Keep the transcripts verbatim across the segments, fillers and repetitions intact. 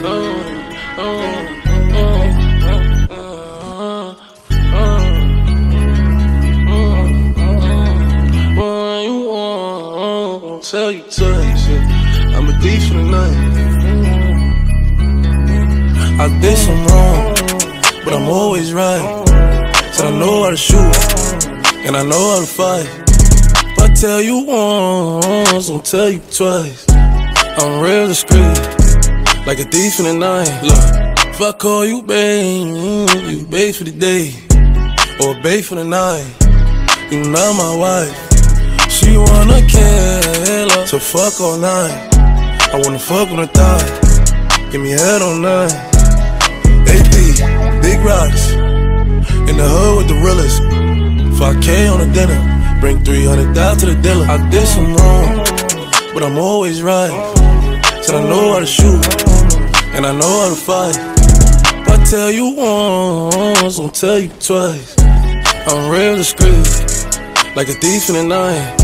Tell you twice, yeah. I'm a thief for the night. I did some wrong, but I'm always right. Said I know how to shoot, and I know how to fight. If I tell you once, I'll tell you twice. I'm real discreet, like a thief in the night. Look, if I call you babe, you babe for the day, or babe for the night. You not my wife. She wanna kill her, so fuck all night. I wanna fuck on the thigh, give me head all night. A P, big rocks, in the hood with the realest. five K on the dinner, bring three hundred down to the dealer. I did some wrong, but I'm always right. Said I know how to shoot, and I know how to fight. If I tell you once, I'll tell you twice. I'm real discreet, like a thief in the night.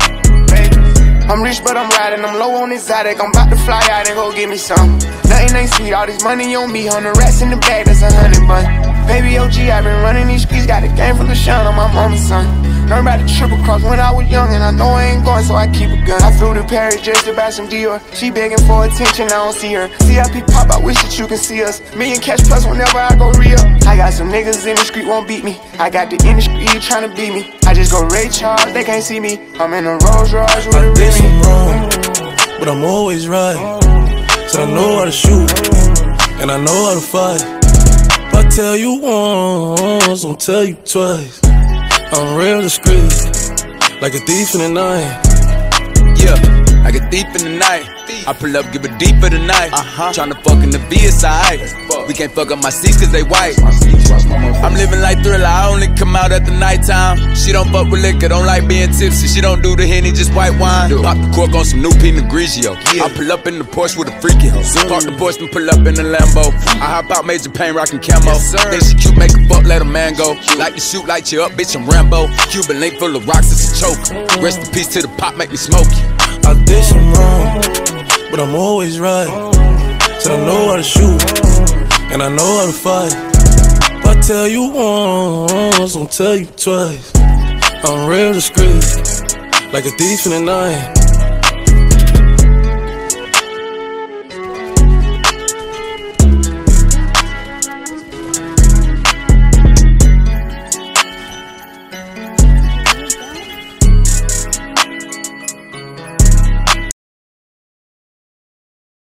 I'm rich but I'm riding, I'm low on exotic. I'm about to fly out and go get me some. Nothing ain't sweet, all this money on me. Hundred rats in the bag, that's a hundred bun. Baby O G, I been running these streets. Got a game full of shine on my mama's son. Learned about the triple cross when I was young, and I know I ain't going, so I keep a gun. I flew to Paris just to buy some Dior. She begging for attention, I don't see her. C I P pop, I wish that you can see us. Million cash plus whenever I go real. I got some niggas in the street won't beat me. I got the industry tryna beat me. I just go Ray Charles, they can't see me. I'm in a Rolls Royce with a did some wrong, but I'm always right. Said I know how to shoot, and I know how to fight. If I tell you once, I'll tell you twice. I'm real discreet, like a thief in the night. Yeah, like a thief in the night. I pull up, give it deep for the night. Uh-huh. Tryna fuck in the V S I. We can't fuck up my seats cause they white. I'm living like Thriller, I only come out at the nighttime. She don't fuck with liquor, don't like being tipsy. She don't do the Henny, just white wine. Pop the cork on some new Pinot Grigio. I pull up in the Porsche with a freaky hoe. Park the Porsche and pull up in the Lambo. I hop out Major Payne rockin' camo. Then she cute, make a fuck, let a man go. Like you shoot, light you up, bitch, I'm Rambo. Cuban link full of rocks, it's a choke. Rest in peace to the pop, make me smoke you. I did some wrong, but I'm always right. Said I know how to shoot, and I know how to fight. If I tell you once, I'll tell you twice. I'm real discreet, like a thief in the night.